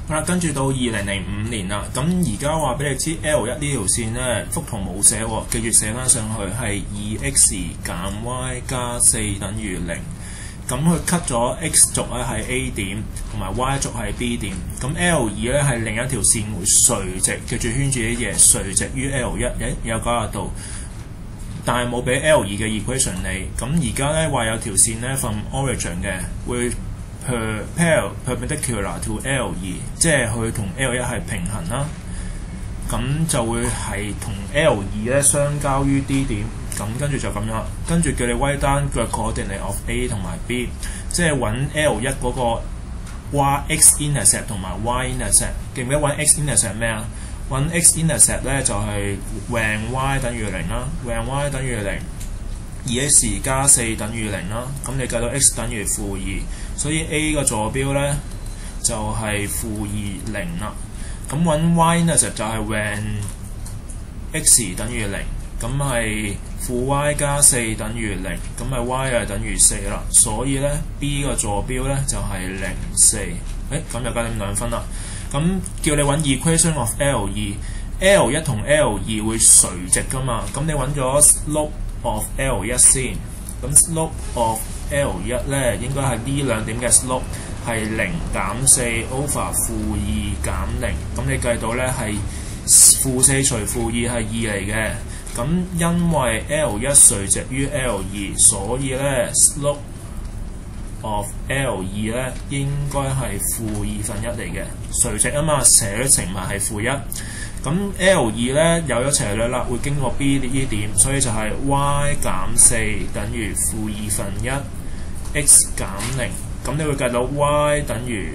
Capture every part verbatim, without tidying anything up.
好啦，跟住到二零零五年啦，咁而家話俾你知 L 一呢條線咧幅圖冇寫喎，記住寫翻上去係 二 x 減 y 加四等於零。咁佢 cut 咗 x 軸咧係 A 點，同埋 y 軸係 B 點。咁 L 二咧係另一條線會垂直，記住圈住啲嘢，垂直於 L 一，誒有九十度，但係冇俾 L 二嘅 equation 你。咁而家咧話有條線咧 from origin 嘅會 per pair perpendicular to L 二，即係佢同 L 一係平衡啦。咁就會係同 L 二咧相交於 D 點。咁跟住就咁樣，跟住叫你 write down the coordinate of A 同埋 B， 即係揾 L 一嗰個 y x intercept 同埋 y intercept。記唔記得揾 x intercept 咩啊？揾 x intercept 咧就係 when y 等於零啦 ，when y 等於零，二 x 加四等於零啦。咁你計到 x 等於負二，所以 A 個坐標咧就係負二零啦。咁揾 y intercept 就係 when x 等於零，咁係負 y 加四等於零，咁咪 y 係等於四啦。所以咧 B 個坐標咧就係零四。誒咁就加點兩分啦。咁叫你揾 equation of L 二 ，L 一同 L 二會垂直噶嘛。咁你揾咗 slope of L 一先。咁 slope of L 一咧應該係呢兩點嘅 slope 係零減四 over 負二減零。咁你計到咧係負四除負二係二嚟嘅。咁因為 L 一垂直於 L 二，所以咧 slope of L 二咧應該係負二分一嚟嘅，垂直啊嘛，斜率乘埋係負一。咁 L 二咧有咗斜率啦，會經過 B 呢點，所以就係 y 減四等於負二分一 x 減零。咁你會計到 y 等於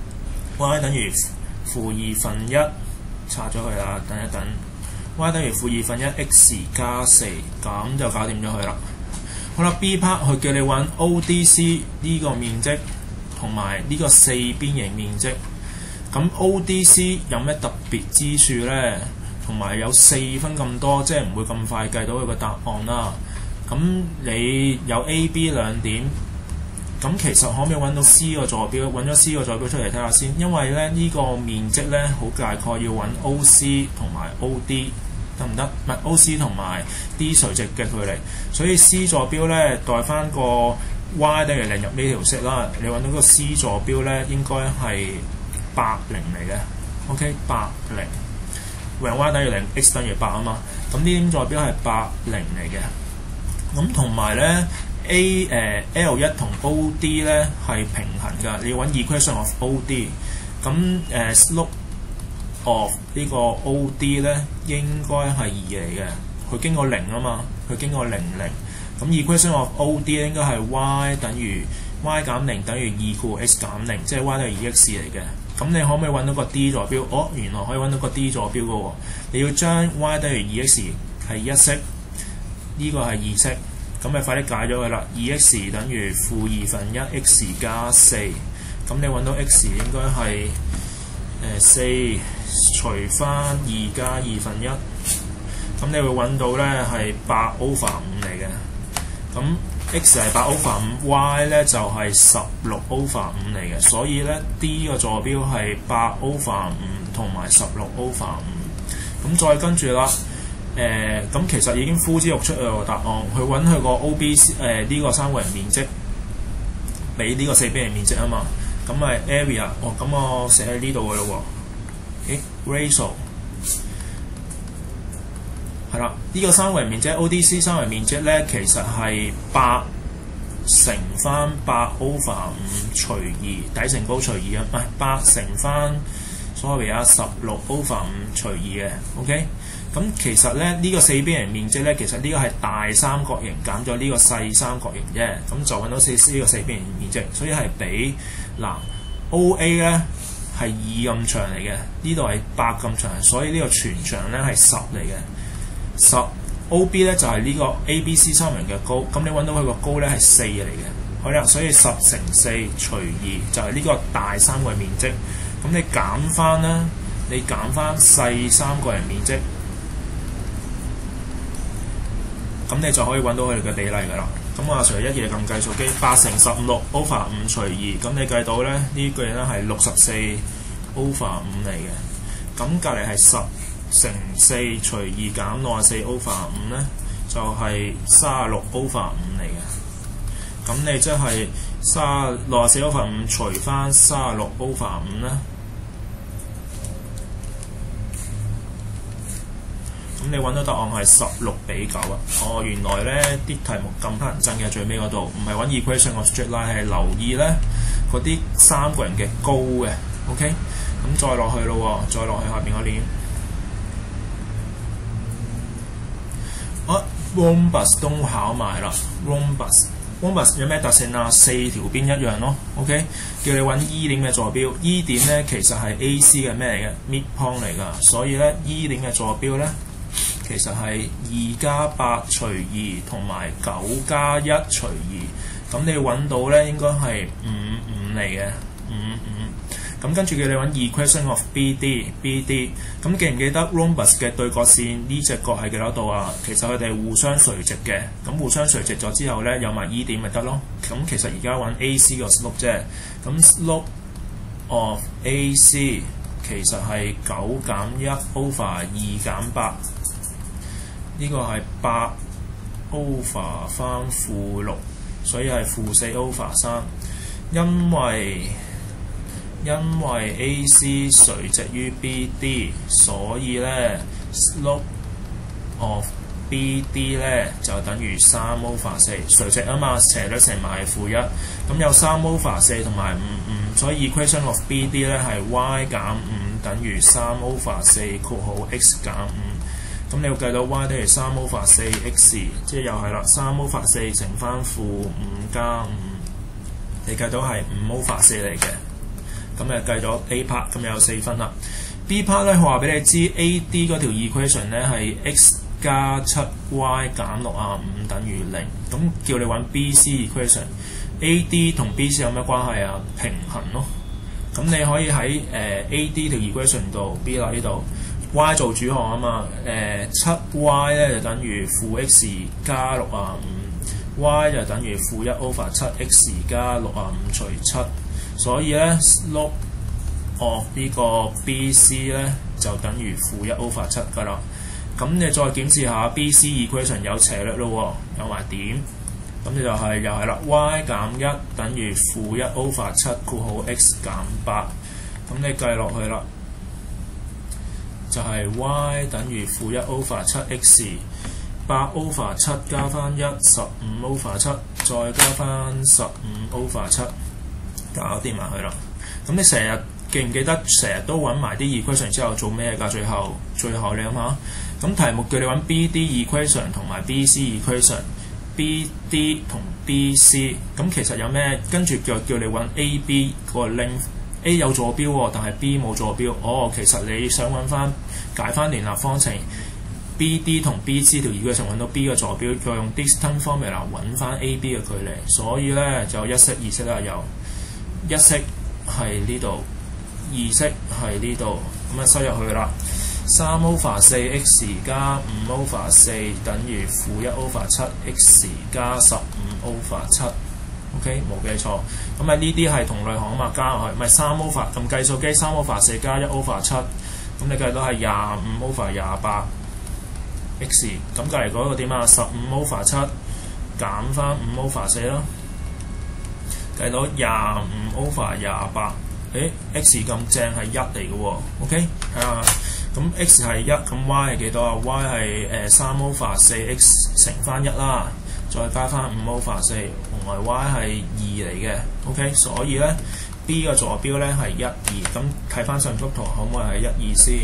y 等於負二分一，拆咗佢啦，等一等。y 等於負二分一 x 加四，咁就搞掂咗佢啦。好啦 ，B part 佢叫你揾 O D C 呢個面積同埋呢個四邊形面積。咁 O D C 有咩特別之處咧？同埋有四分咁多，即係唔會咁快計到佢個答案啦。咁你有 A、B 兩點，咁其實可唔可以揾到 C 個坐標？揾咗 C 個坐標出嚟睇下先，因為咧呢、這個面積咧好大概要揾 O C 同埋 O D。得唔得？唔係 O C 同埋 D 垂直嘅距離，所以 C 坐標咧代翻個 y 等於零入呢條式啦。你揾到個 C 坐標咧應該係八零嚟嘅。OK， 八零 when y 等於零 x 等於八啊嘛。咁呢點坐標係八零嚟嘅。咁同埋咧 A 誒、呃、L 一同 O D 咧係平衡㗎。你要揾 equation of O D。咁誒 slope of 呢個 O D 咧應該係二嚟嘅，佢經過零啊嘛，佢經過零零。咁 equation of O D 應該係 y 等於 y 減零等於二括 x 減零，即係 y 等於二 x 嚟嘅。咁你可唔可以揾到個 D 坐標？哦，原來可以揾到個 D 坐標嘅喎。你要將 y 等於二 x 係一式，呢、這個係二式，咁咪快啲解咗佢啦。二 x 等於負二分一 x 加四，咁你揾到 x 應該係誒四。除翻二加二分一，咁你會揾到咧係八 over 五嚟嘅。咁 x 係八 over 五 ，y 咧就係十六 over 五嚟嘅，所以咧 D 個坐標係八 over 五同埋十六 over 五。咁再跟住啦，誒、呃、咁其實已經呼之欲出個答案，去揾佢個 O B C 誒呢個三角形面積，俾呢個四邊形面積啊嘛。咁咪 area， 哦咁我寫喺呢度嘅咯喎。誒 ratio 係啦，呢、這個三角形面積 O D C 三角形面積咧，其實係八乘翻八 over 五除二，底乘高除二啊，唔係八乘翻 sorry 啊，十六 over 五除二嘅 ，OK。咁其實咧呢、這個四邊形面積咧，其實呢個係大三角形減咗呢個細三角形啫，咁就揾到四呢個四邊形面積，所以係比嗱 O A 咧。係二咁長嚟嘅，呢度係八咁長，所以呢個全長咧係十嚟嘅。十 O B 咧就係、是、呢個 A B C 三角形嘅高，咁你揾到佢個高咧係四嚟嘅。好啦，所以十乘四除二就係、是、呢個大三角形面積。咁你減翻啦，你減翻細三角形面積，咁你就可以揾到佢哋嘅比例㗎啦。咁阿 Sir 一夜撳計數機，八乘十五六 over 五除二，咁你計到咧呢句咧係六十四 over 五嚟嘅。咁隔離係十乘四除二減六十四 over 五咧，就係三十六 over 五嚟嘅。咁你即係三六十四 over 五除翻三十六 over 五咧，咁你揾到答案係十六比九啊！哦，原來咧啲題目咁乞人憎嘅，最尾嗰度唔係揾 equation of straight line，係留意咧嗰啲三個人嘅高嘅。OK， 咁再落去咯喎，再落去下邊嗰年。啊 ，rhombus 都考埋啦 ，rhombus。rhombus 有咩特性啊？四條邊一樣咯 ，OK？ 叫你揾 E 點嘅坐標 ，E 點咧其實係 A C 嘅咩嚟嘅 midpoint 嚟㗎，所以咧 E 點嘅坐標咧其實係二加八除二同埋九加一除二，咁你揾到咧應該係五五嚟嘅，五五。咁跟住叫你揾 equation of B D，B D。咁記唔記得 rhombus 嘅對角線呢隻角係幾多度啊？其實佢哋互相垂直嘅，咁互相垂直咗之後咧，有埋 E 點咪得咯。咁其實而家揾 A C 個 slope 啫。咁 slope of A C 其實係九減一 over 二減八，呢個係八 over 翻負六，所以係負四 over 三。因為因為 A C 垂直於 B D， 所以咧 slope of B D 咧就等於三 over 四，垂直啊嘛，斜率乘埋係負一，咁有三 over 四同埋五五，所以 equation of B D 咧係 y 減五等於三 over 四括號 x 減五，咁你要計到 y 等於三 over 四 x， 即係又係啦，三 over 四乘翻負五加五，你計到係五 over 四嚟嘅。咁誒計咗 A part， 咁有四分啦。B part 咧，佢話俾你知 A D 嗰條 equation 咧係 x 加七 y 減六啊五等於零。咁叫你揾 B C equation。A D 同 B C 有咩關係啊？平衡咯。咁你可以喺誒、呃、A D 條 equation 度 B 啦呢度 y 做主項啊嘛。誒、呃、七 y 咧就等於負 x 加六啊五 ，y 就等於負一 over 七 x 加六啊五除七。所以咧 slope of 呢個 B C 咧就等於負一 over 七㗎啦。咁你再檢視下 B C equation 有斜率咯喎，有埋點，咁你就係、是、又係啦 ，y 減一等於負一 over 七括號 x 減八，咁你計落去啦，就係、是、y 等於負一 over 七 x， 八 over 七加翻一，十五 over 七，再加翻十五 over 七。搞掂埋佢啦。咁你成日記唔記得成日都揾埋啲 equation 之後做咩㗎？最後最後你諗下，咁題目叫你揾 B D equation 同埋 B C equation，B D 同 B C， 咁其實有咩？跟住就叫你揾 A B 個 length，A 有坐標喎，但係 B 冇坐標。哦，其實你想揾翻解翻聯立方程 ，B D 同 B C 條 equation 揾到 B 嘅坐標，再用 distance formula 揾翻 A B 嘅距離。所以咧就一式二式啦，有。一式係呢度，二式係呢度，咁啊收入去啦。三 over 四 x 加五 over 四等於負一 over 七 x 加十五 over 七。OK， 冇記錯。咁啊呢啲係同類項啊嘛，加落去咪三 over， 咁計數機三 over 四加一 over 七，咁你計到係廿五 over 廿八 x。咁隔離嗰個點啊？十五 over 七減翻五 over 四啦。計到廿五 over 廿八，誒 x 咁正係一嚟嘅喎 ，OK 睇下，咁 x 係一，咁 y 係幾多啊 ？y 係誒三 over 四 x 乘翻一啦，再加翻五 over 四，同埋 y 係二嚟嘅 ，OK， 所以咧 B 嘅坐標咧係一二，咁睇翻上幅圖可唔可以係一二先？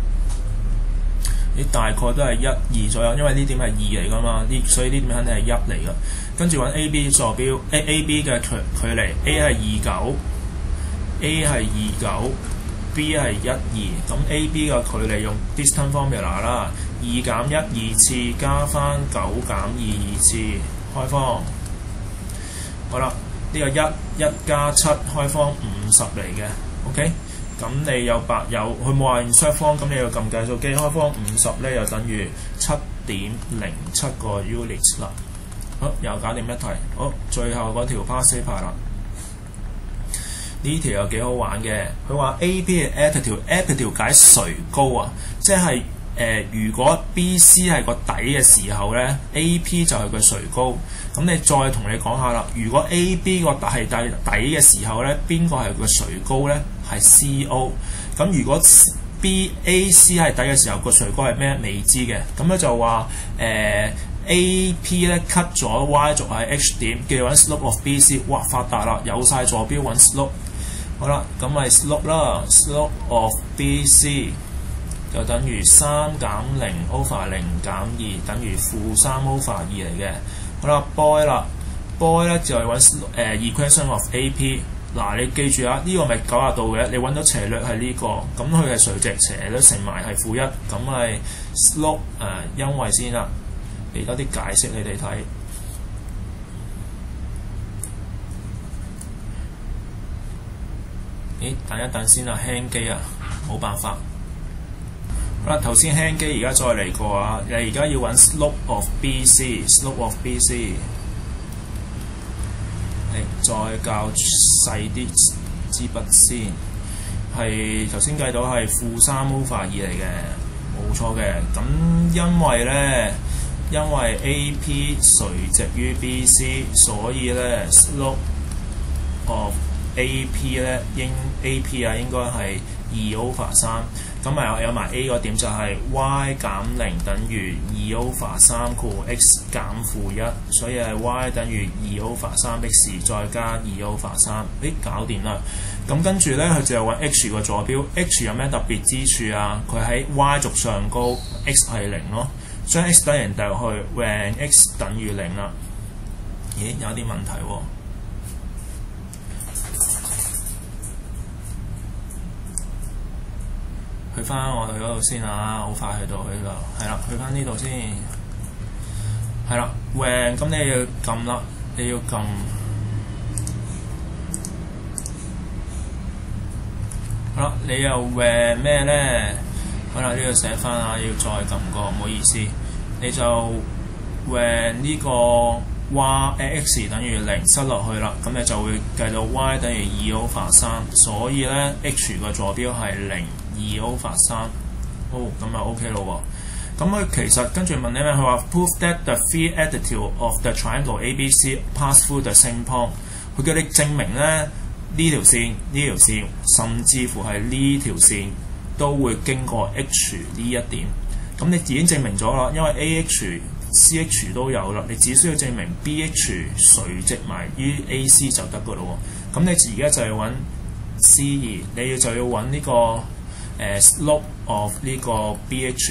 你大概都係一二左右，因為呢點係二嚟噶嘛，呢所以呢點肯定係一嚟噶。跟住揾 A B 坐標 ，A A B 嘅距距離 A 係二九 ，A 係二九 ，B 係一二，咁 A B 嘅距離用 distance formula 啦，二減一二次加翻九減二二次，開方。好啦，呢、這個一一加七開方五十嚟嘅 ，OK。咁你有八有，佢冇話 insert 方，咁你要撳計數機開方五十咧，又等於七點零七個 units 啦。好，又搞掂一題。好，最後嗰條 past paper 啦。 呢條又幾好玩嘅，佢話 A B 嘅 attitude，attitude 解垂高啊，即係誒、呃、如果 B C 係個底嘅時候咧 ，A P 就係個垂高。咁你再同你講下啦，如果 A B 個係底底嘅時候咧，邊個係個垂高咧？係 C O。咁如果 B A C 係底嘅時候，個垂高係咩？未知嘅。咁咧就話誒。呃A P 咧 cut 咗 Y 軸喺 H 點，叫揾 slope of B C， 哇發達啦，有晒坐標揾 slope。好啦，咁咪 slope 啦 ，slope of B C 就等於三減零 over 零減二等於負三 over 二嚟嘅。好啦 ，boy 啦 ，boy 咧就係揾誒 equation of A P。嗱，你記住啊，呢、這個咪九十度嘅，你揾到斜率係呢、這個，咁佢係垂直，斜率乘埋係負一，咁咪 slope 誒、呃、因為先啦。俾多啲解釋你哋睇。咦，等一等先啊，輕機啊，冇辦法。好啦，頭先輕機，而家再嚟過啊！你而家要揾 slope of B C，slope of B C。誒，再較細啲支筆先，係頭先計到係負三 over 二嚟嘅，冇錯嘅。咁因為咧。因為 A P 垂直於 B C， 所以咧 slope of A P 咧應 A P 啊應該係二 over 三，咁咪有埋 A 個點就係 y 減零等於二 over 三括 x 減負一，所以係 y 等於二 over 三 x 再加二 over 三，誒搞掂啦。咁跟住咧佢就揾 h 個坐標 ，h 有咩特別之處啊？佢喺 y 軸上高 ，x 係零咯。將 x 等人掉去 ，when x 等於零啦。咦，有啲問題喎、哦。去翻我哋嗰度先啊，好快去到去度。係啦，去翻呢度先。係啦 ，when 咁你要撳啦，你要撳。好啦，你又 when 咩咧？好啦，呢度寫翻啊，要再撳過，唔好意思。你就 when 呢個 y x 等於零塞落去啦，咁你就會計到 y 等於二 over 三，所以咧 h 個坐標係零二 over 三。哦，咁就 OK 咯喎。咁佢其實跟住問你咩？佢話 prove that the three attitude of the triangle A B C pass through the same point。佢叫你證明咧呢條線、呢條線，甚至乎係呢條線。都會經過 H 呢一點，咁你已經證明咗啦，因為 A H、C H 都有啦，你只需要證明 B H 垂直埋於 A C 就得噶咯喎。咁你而家就係揾 C 二，你要就要揾呢、這個誒、呃、slope of 呢個 B H。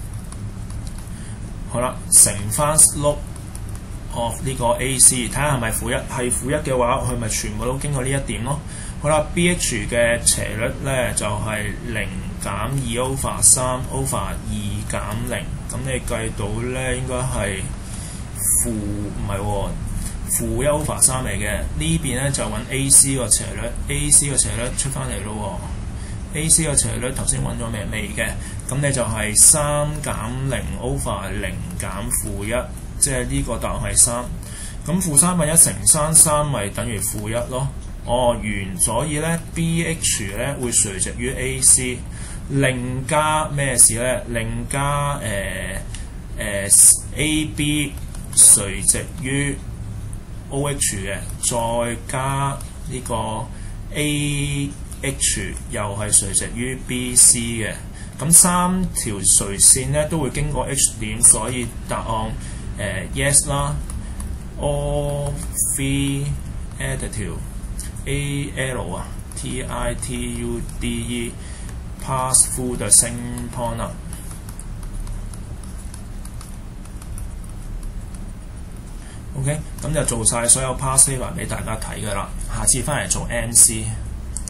好啦，乘翻 slope of 呢個 A C， 睇下係咪負一，係負一嘅話，佢咪全部都經過呢一點咯。好啦 ，B H 嘅斜率咧就係、是、零減二 over 三 over 二減零，咁你計到咧應該係負唔係喎，負一 over 三嚟嘅。呢邊咧就揾 A C 個斜率 ，A C 個斜率出翻嚟咯喎。A C 個斜率頭先揾咗未未嘅，咁你就係三減零 over 零減負一，即係呢個答案係三。咁負三分一乘三，三咪等於負一咯。哦，完，所以咧 B H 咧會垂直於 A C， 另加咩事咧？另加誒誒、呃呃、A B 垂直於 O H 嘅，再加呢個 A H 又係垂直於 B C 嘅。咁三條垂線咧都會經過 H 點，所以答案誒、呃、yes 啦。All three attitude A L 啊 T I T U D E pass through the same point 啦。OK， 咁就做晒所有 past paper 俾大家睇㗎啦。下次翻嚟做 M C。